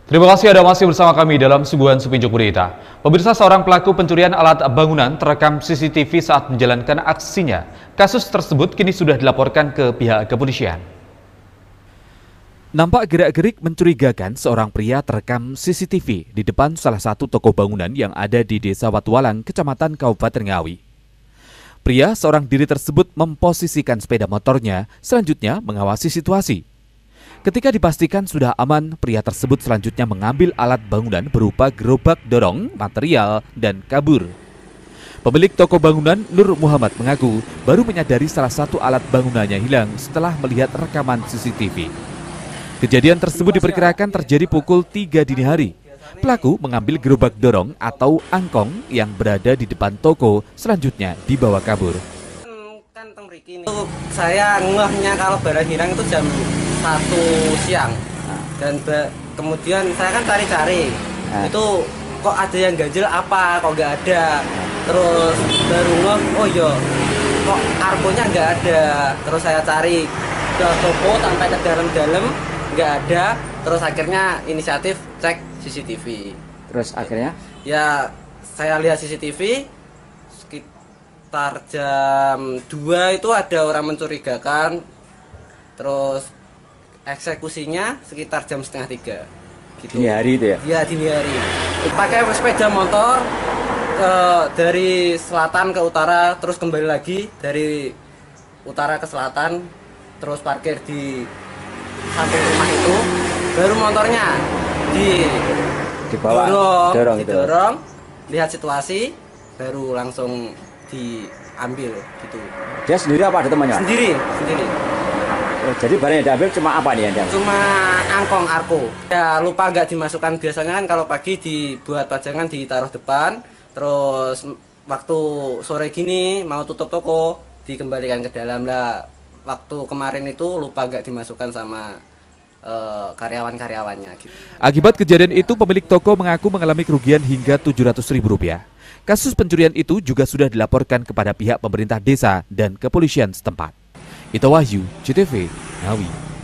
Terima kasih Anda masih bersama kami dalam suguhan Sepinjuk Berita. Pemirsa, seorang pelaku pencurian alat bangunan terekam CCTV saat menjalankan aksinya. Kasus tersebut kini sudah dilaporkan ke pihak kepolisian. Nampak gerak-gerik mencurigakan seorang pria terekam CCTV di depan salah satu toko bangunan yang ada di Desa Watualang, Kecamatan Kabupaten Ngawi. Pria seorang diri tersebut memposisikan sepeda motornya, selanjutnya mengawasi situasi. Ketika dipastikan sudah aman, pria tersebut selanjutnya mengambil alat bangunan berupa gerobak dorong, material, dan kabur. Pemilik toko bangunan, Nur Muhammad, mengaku baru menyadari salah satu alat bangunannya hilang setelah melihat rekaman CCTV. Kejadian tersebut diperkirakan terjadi pukul 3 dini hari. Pelaku mengambil gerobak dorong atau angkong yang berada di depan toko, selanjutnya dibawa kabur. Saya ngehnya kalau barang hilang itu jam 1 siang dan kemudian saya kan cari-cari itu kok ada yang ganjil apa, kok nggak ada, terus baru ngeh, oh iya kok argonya nggak ada, terus saya cari ke toko sampai ke dalam-dalam nggak ada, terus akhirnya inisiatif cek CCTV. Terus akhirnya? Ya saya lihat CCTV sekitar jam 2 itu ada orang mencurigakan, terus eksekusinya sekitar jam 2:30 gitu. Dini hari itu ya? Iya, dini hari. Pakai sepeda motor dari selatan ke utara, terus kembali lagi dari utara ke selatan, terus parkir di samping rumah itu, baru motornya didorong, lihat situasi, baru langsung diambil gitu. Dia sendiri apa ada temannya? Sendiri. Jadi barang yang diambil cuma apa nih yang diambil? Cuma angkong arko. Ya lupa nggak dimasukkan, biasanya kan kalau pagi dibuat pajangan ditaruh depan, terus waktu sore gini mau tutup toko dikembalikan ke dalam lah. Waktu kemarin itu lupa nggak dimasukkan sama karyawan-karyawannya gitu. Akibat kejadian itu, pemilik toko mengaku mengalami kerugian hingga Rp700.000. Kasus pencurian itu juga sudah dilaporkan kepada pihak pemerintah desa dan kepolisian setempat. Ito Wahyu, CTV, Ngawi.